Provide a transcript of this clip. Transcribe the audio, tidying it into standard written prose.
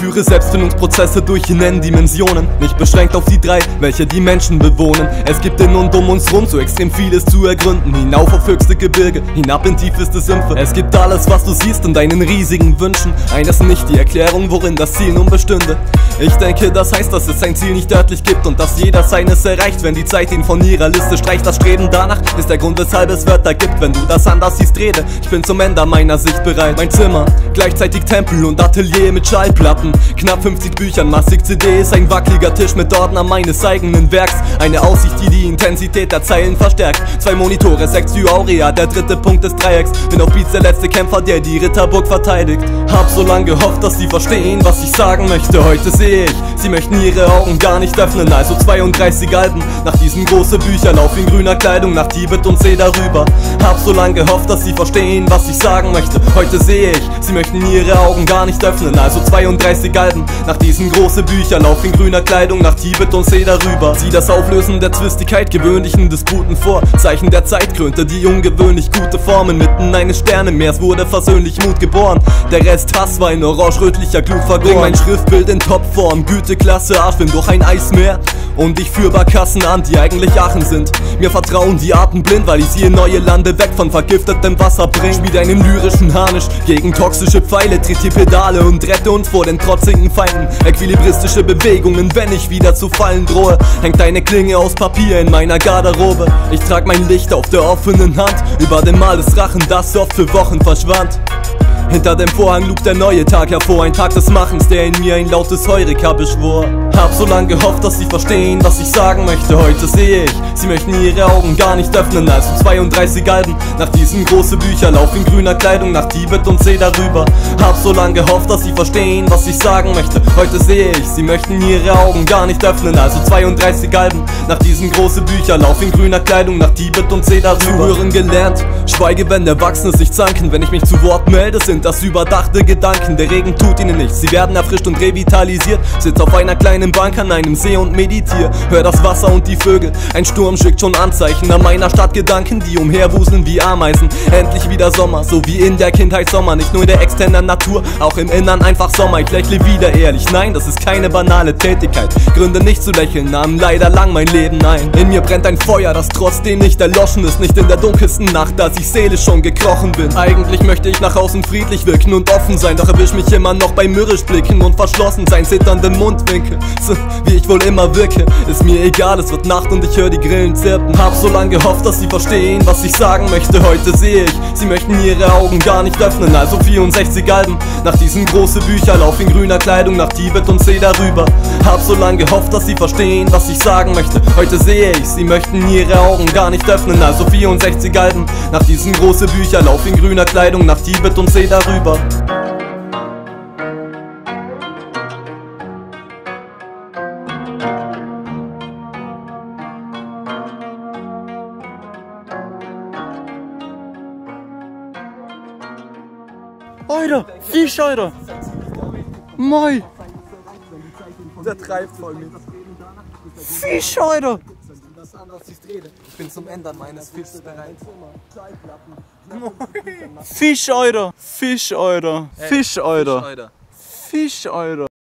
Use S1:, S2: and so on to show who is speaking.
S1: führe Selbstfindungsprozesse durch in N-Dimensionen, nicht beschränkt auf die 3, welche die Menschen bewohnen. Es gibt in und um uns rum so extrem vieles zu ergründen, hinauf auf höchste Gebirge, hinab in tiefste Sümpfe. Es gibt alles, was du siehst in deinen riesigen Wünschen, eines nicht die Erklärung, worin das Ziel nun bestünde. Ich denke, das heißt, dass es ein Ziel nicht örtlich gibt und dass jeder seines erreicht, wenn die Zeit ihn von ihrer Liste streicht. Das Streben danach ist der Grund, weshalb es Wörter gibt. Wenn du das anders siehst, rede, ich bin zum Ende meiner Sicht bereit. Mein Zimmer, gleichzeitig Tempel und Atelier mit Schallplatten, knapp 50 Büchern, massig CDs, ein wackeliger Tisch mit Ordner meines eigenen Werks, eine Aussicht, die die Intensität der Zeilen verstärkt, 2 Monitore, 6 Aurea, der dritte Punkt des Dreiecks, bin auf Beats der letzte Kämpfer, der die Ritterburg verteidigt. Hab so lange gehofft, dass sie verstehen, was ich sagen möchte. Heute sehe ich, sie möchten ihre Augen gar nicht öffnen. Also 32 Alben, nach diesen großen Bücherlauf in grüner Kleidung, nach Tibet und See darüber. Hab so lange gehofft, dass sie verstehen, was ich sagen möchte. Heute sehe ich, sie möchten ihre Augen gar nicht öffnen. Also 32 Alben, nach diesen großen Bücherlauf in grüner Kleidung, nach Tibet und See darüber. Sieh das Auflösen der Zwistigkeit, gewöhnlichen Disputen vor. Zeichen der Zeit krönte die ungewöhnlich gute Formen. Mitten eines Sternenmeers wurde versöhnlich Mut geboren. Der Rest Hass war in orange-rötlicher Glut vergoren. Bring mein Schriftbild in Topform, Güteklasse Arschwind durch ein Eismeer. Und ich führ Barkassen an, die eigentlich Achen sind. Mir vertrauen die Arten blind, weil ich sie in neue Lande weg von vergiftetem Wasser bring. Schmied einen lyrischen Harnisch gegen toxische Pfeile, tritt die Pedale und rette uns vor den trotzigen Feinden. Equilibristische Bewegungen, wenn ich wieder zu fallen drohe. Hängt eine Klinge aus Papier in meiner Garderobe. Ich trag mein Licht auf der offenen Hand über dem Mal des Drachen, das oft für Wochen verschwand. Hinter dem Vorhang lugt der neue Tag hervor, ein Tag des Machens, der in mir ein lautes Heureka beschwor. Hab so lange gehofft, dass sie verstehen, was ich sagen möchte. Heute sehe ich, sie möchten ihre Augen gar nicht öffnen. Also 32 Alben, nach diesen großen Bücherlauf in grüner Kleidung, nach Tibet und See darüber. Hab so lange gehofft, dass sie verstehen, was ich sagen möchte. Heute sehe ich, sie möchten ihre Augen gar nicht öffnen. Also 32 Alben, nach diesen großen Bücherlauf in grüner Kleidung, nach Tibet und See darüber. Zuhören gelernt, schweige, wenn Erwachsene sich zanken. Wenn ich mich zu Wort melde, sind das überdachte Gedanken. Der Regen tut ihnen nichts, sie werden erfrischt und revitalisiert. Sitz auf einer kleinen Bank an einem See und meditier. Hör das Wasser und die Vögel, ein Sturm schickt schon Anzeichen an meiner Stadt. Gedanken, die umherwuseln wie Ameisen. Endlich wieder Sommer, so wie in der Kindheit Sommer. Nicht nur in der externen Natur, auch im Innern einfach Sommer. Ich lächle wieder ehrlich, nein, das ist keine banale Tätigkeit. Gründe nicht zu lächeln, nahmen leider lang mein Leben ein. In mir brennt ein Feuer, das trotzdem nicht erloschen ist. Nicht in der dunkelsten Nacht, als ich seelisch schon gekrochen bin. Eigentlich möchte ich nach außen friedlich wirken und offen sein, doch erwisch mich immer noch bei mürrisch blicken und verschlossen sein, zitternden Mundwinkel. So, wie ich wohl immer wirke, ist mir egal, es wird Nacht und ich höre die Grillen zirpen. Hab so lange gehofft, dass sie verstehen, was ich sagen möchte. Heute sehe ich, sie möchten ihre Augen gar nicht öffnen. Also 64 Alben, nach diesen großen Bücherlauf in grüner Kleidung, nach Tibet und See darüber. Hab so lange gehofft, dass sie verstehen, was ich sagen möchte. Heute sehe ich, sie möchten ihre Augen gar nicht öffnen. Also 64 Alben, nach diesen großen Bücherlauf in grüner Kleidung, nach Tibet und See darüber.
S2: Alter, Fisch, Alter! Moi!
S1: Der treibt voll mit.
S2: Fisch, Alter!
S1: Ich bin zum Ändern meines Fisches bereit.
S2: Fisch, Alter! Fisch, Alter! Fisch, Alter! Fisch, Alter!